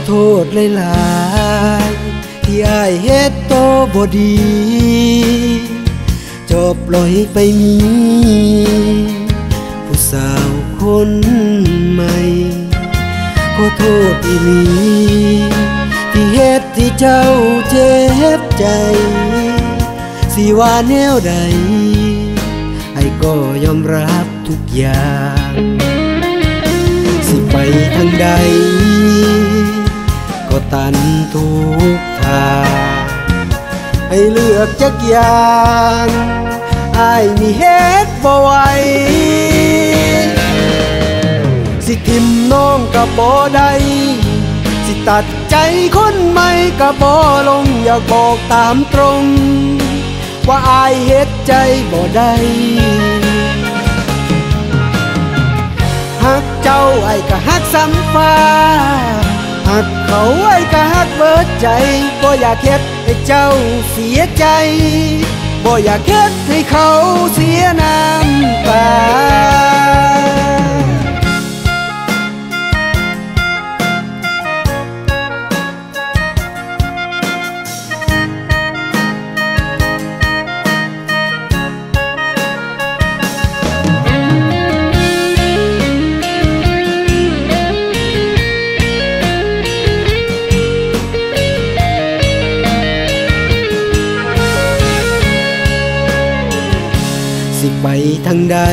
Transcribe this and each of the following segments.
โทษหลายๆที่อ้ายเฮ็ดโตบ่ดีจบปล่อยไปมีผู้สาวคนใหม่ขอโทษอีหลีที่เฮ็ดที่เจ้าเจ็บใจสิว่าแนวใดไอ้ก็ยอมรับทุกอย่างสิไปทางใดก็ตันทุกทางให้เลือกจักอย่างอ้ายนี่เฮ็ดบ่ไหวสิทิมน้องก็บ่ได้สิตัดใจคนใหม่ก็บ่ลงอยากบอกตามตรงว่าอ้ายเฮ็ดใจบ่ได้ฮักเจ้าไอ้ก็ฮักซ้ำฟ้าฮักเขาไอ้ก็ฮักเบิดใจบ่อยากเฮ็ดให้เจ้าเสียใจบ่อยากเฮ็ดให้เขาเสียน้ำตาสิไปทางใด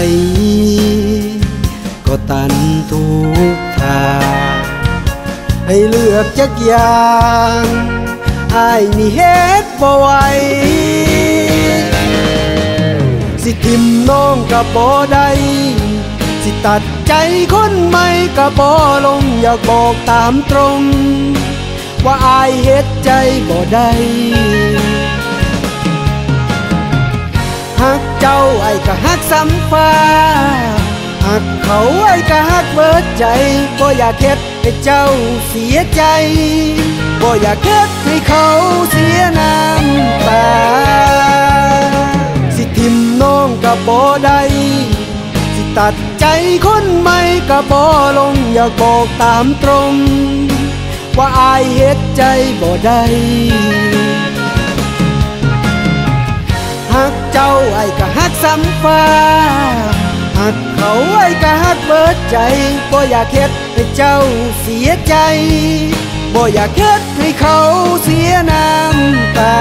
ก็ตันทุกทางให้เลือกจักอย่างอ้ายนี่เฮ็ดบ่ไหวสิทิมน้องก็บ่ได้สิตัดใจคนใหม่ก็บ่ลงอยากบอกตามตรงว่าอ้ายเฮ็ดใจบ่ได้ฮักเจ้าไอ้ก็ฮักซ้ำฟ้าฮักเขาไอ้ก็ฮักเบิดใจบ่อยากเฮ็ดให้เจ้าเสียใจบ่อยากเฮ็ดให้เขาเสียน้ำตาสิทิมน้องก็บ่ได้สิตัดใจคนใหม่ก็บ่ลงอยากบอกตามตรงว่าอ้ายเฮ็ดใจบ่ได้ฮักเจ้าไอ้ก็ฮักซ้ำฟ้าฮักเขาไอ้ก็ฮักเบิดใจบ่อยากเฮ็ดให้เจ้าเสียใจบ่อยากเฮ็ดให้เขาเสียน้ำตา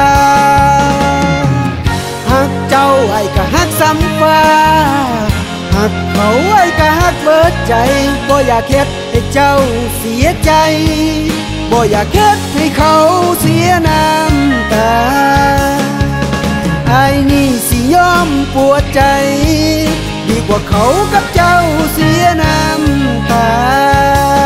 ฮักเจ้าไอ้ก็ฮักซ้ำฟ้าฮักเขาไอ้ก็ฮักเบิดใจบ่อยากเฮ็ดให้เจ้าเสียใจบ่อยากเฮ็ดให้เขาเสียน้ำตาไอ้นี่สิยอมปวดใจดีกว่าเขากับเจ้าเสียน้ำตา